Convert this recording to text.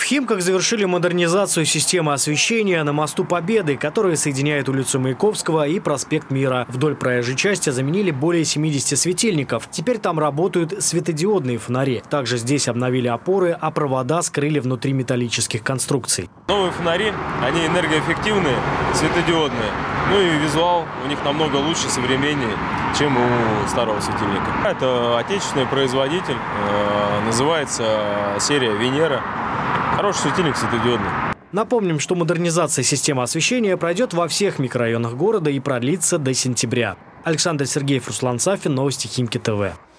Химках завершили модернизацию системы освещения на мосту Победы, который соединяет улицу Маяковского и проспект Мира. Вдоль проезжей части заменили более 70 светильников. Теперь там работают светодиодные фонари. Также здесь обновили опоры, а провода скрыли внутри металлических конструкций. Новые фонари, они энергоэффективные, светодиодные. Ну и визуал у них намного лучше, современнее, чем у старого светильника. Это отечественный производитель, называется серия «Венера». Хороший светильник светодиодный. Напомним, что модернизация системы освещения пройдет во всех микрорайонах города и продлится до сентября. Александр Сергеев, Руслан Сафин, новости Химки ТВ.